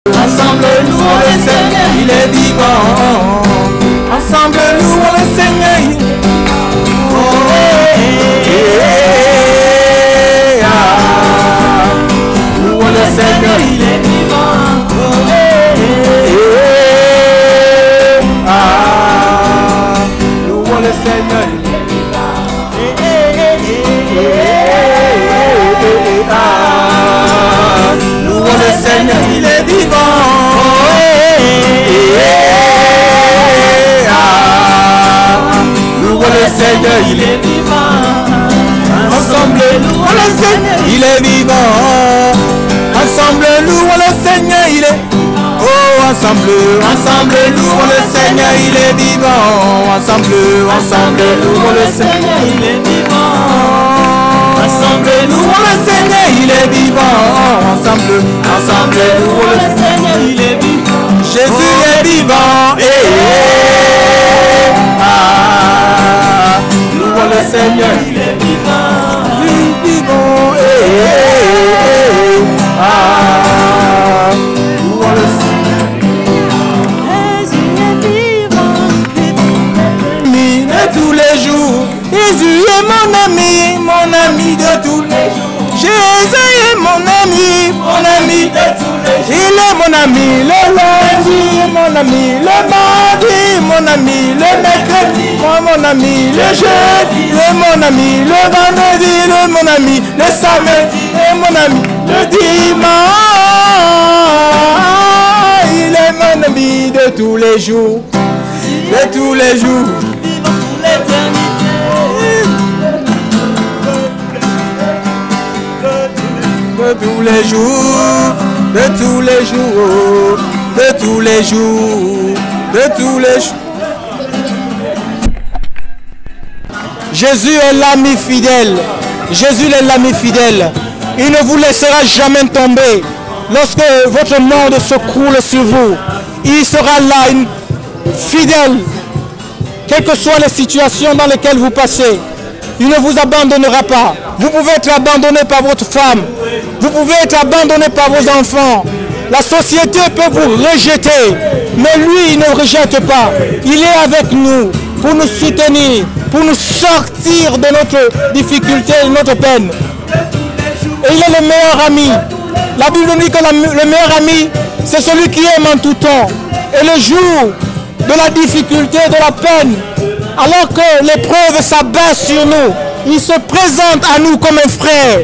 Ensemble, louons le Seigneur, il est vivant. Ensemble, louons le Seigneur, il est vivant. Louons le Seigneur, il est vivant. Louons le Seigneur, il est vivant. Louons le Seigneur, il est vivant. Louons le Seigneur, il est vivant. Ensemble, louons le Seigneur, il est vivant. Ensemble, louons le Seigneur, il est. Oh, ensemble, louons le Seigneur, il est vivant. Ensemble, louons le Seigneur, il est vivant. Ensemble, louons le Seigneur, il est vivant. Ensemble, louons le Seigneur, il est vivant. Jésus est vivant. Louons le Seigneur, il est vivant. Jésus est vivant. Louons le Seigneur. Jésus est vivant. De tous les jours. Jésus est mon ami de tous les jours. Jésus est mon ami de tous les jours. Il est mon ami le lundi, mon ami le mardi, mon ami le mercredi, mon ami le jeudi, mon ami le vendredi, mon ami le samedi, et mon ami le dimanche. Il est mon ami de tous les jours, de tous les jours. De tous les jours, de tous les jours, de tous les jours, de tous les jours. Jésus est l'ami fidèle. Jésus est l'ami fidèle. Il ne vous laissera jamais tomber. Lorsque votre monde se croule sur vous, il sera là, fidèle. Quelles que soient les situations dans lesquelles vous passez, il ne vous abandonnera pas. Vous pouvez être abandonné par votre femme. Vous pouvez être abandonné par vos enfants. La société peut vous rejeter. Mais lui, il ne rejette pas. Il est avec nous pour nous soutenir, pour nous sortir de notre difficulté, de notre peine. Et il est le meilleur ami. La Bible nous dit que le meilleur ami, c'est celui qui aime en tout temps. Et le jour de la difficulté, de la peine, alors que l'épreuve s'abat sur nous, il se présente à nous comme un frère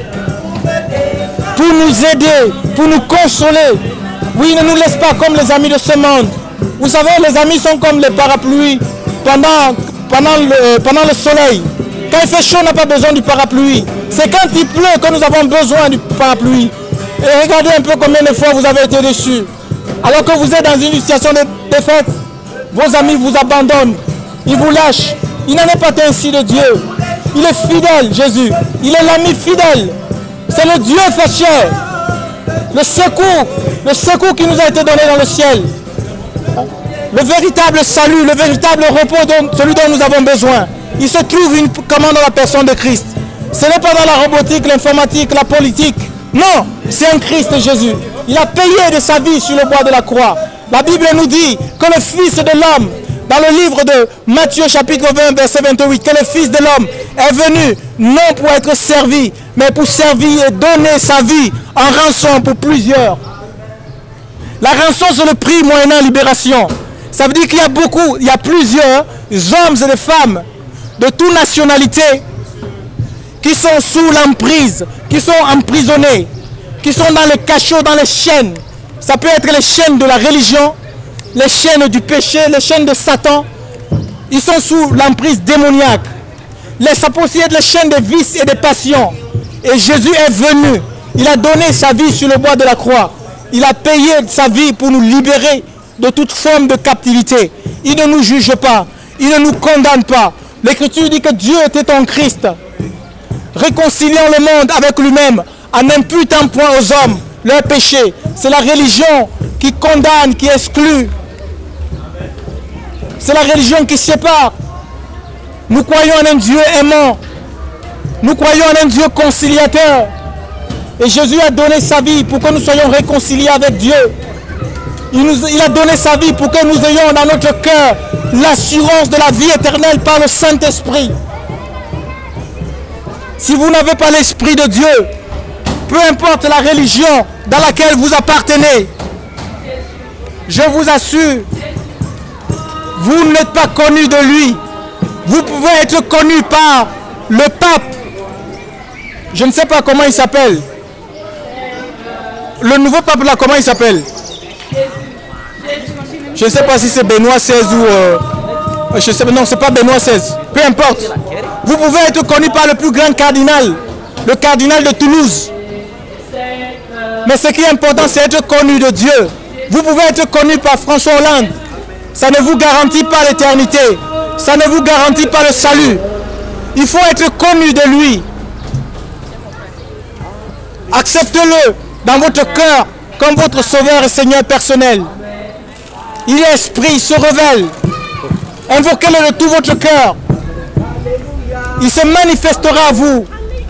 pour nous aider, pour nous consoler. Oui, il ne nous laisse pas comme les amis de ce monde. Vous savez, les amis sont comme les parapluies pendant le soleil. Quand il fait chaud, on n'a pas besoin du parapluie. C'est quand il pleut que nous avons besoin du parapluie. Et regardez un peu combien de fois vous avez été déçus. Alors que vous êtes dans une situation de défaite, vos amis vous abandonnent, ils vous lâchent. Il n'en est pas ainsi de Dieu. Il est fidèle, Jésus. Il est l'ami fidèle. C'est le Dieu fait chair. Le secours qui nous a été donné dans le ciel. Le véritable salut, le véritable repos, celui dont nous avons besoin. Il se trouve comment dans la personne de Christ. Ce n'est pas dans la robotique, l'informatique, la politique. Non, c'est en Christ Jésus. Il a payé de sa vie sur le bois de la croix. La Bible nous dit que le Fils de l'homme, dans le livre de Matthieu chapitre 20, verset 28, que le Fils de l'homme est venu non pour être servi, mais pour servir et donner sa vie en rançon pour plusieurs. La rançon, c'est le prix moyennant libération. Ça veut dire qu'il y a plusieurs hommes et des femmes de toute nationalité qui sont sous l'emprise, qui sont emprisonnés, qui sont dans les cachots, dans les chaînes. Ça peut être les chaînes de la religion, les chaînes du péché, les chaînes de Satan. Ils sont sous l'emprise démoniaque. Ça peut aussi être les chaînes des vices et des passions. Et Jésus est venu. Il a donné sa vie sur le bois de la croix. Il a payé sa vie pour nous libérer de toute forme de captivité. Il ne nous juge pas. Il ne nous condamne pas. L'Écriture dit que Dieu était en Christ, réconciliant le monde avec lui-même, en n'imputant point aux hommes leurs péchés. C'est la religion qui condamne, qui exclut. C'est la religion qui sépare. Nous croyons en un Dieu aimant. Nous croyons en un Dieu conciliateur. Et Jésus a donné sa vie pour que nous soyons réconciliés avec Dieu. Il a donné sa vie pour que nous ayons dans notre cœur l'assurance de la vie éternelle par le Saint-Esprit. Si vous n'avez pas l'Esprit de Dieu, peu importe la religion dans laquelle vous appartenez, je vous assure, vous n'êtes pas connu de lui. Vous pouvez être connu par le pape. Je ne sais pas comment il s'appelle. Le nouveau pape là, comment il s'appelle? Je ne sais pas si c'est Benoît XVI ou... je sais, non, c'est pas Benoît XVI. Peu importe. Vous pouvez être connu par le plus grand cardinal, le cardinal de Toulouse. Mais ce qui est important, c'est être connu de Dieu. Vous pouvez être connu par François Hollande. Ça ne vous garantit pas l'éternité. Ça ne vous garantit pas le salut. Il faut être connu de lui. Acceptez-le dans votre cœur comme votre sauveur et Seigneur personnel. Il est esprit, il se révèle. Invoquez-le de tout votre cœur. Il se manifestera à vous.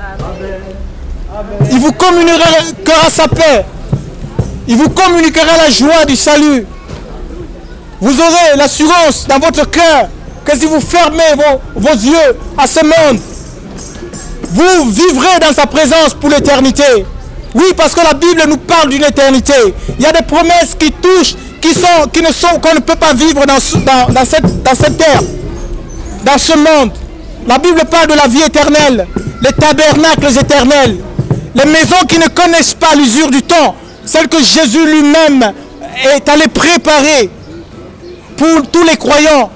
Il vous communiquera sa paix. Il vous communiquera la joie du salut. Vous aurez l'assurance dans votre cœur que si vous fermez vos yeux à ce monde, vous vivrez dans sa présence pour l'éternité. Oui, parce que la Bible nous parle d'une éternité. Il y a des promesses qui touchent, qu'on ne peut pas vivre dans cette terre, dans ce monde. La Bible parle de la vie éternelle, les tabernacles éternels, les maisons qui ne connaissent pas l'usure du temps, celles que Jésus lui-même est allé préparer pour tous les croyants.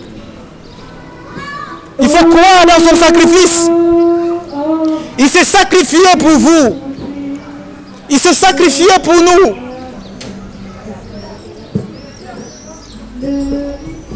Il faut croire dans son sacrifice. Il s'est sacrifié pour vous. Il s'est sacrifié pour nous.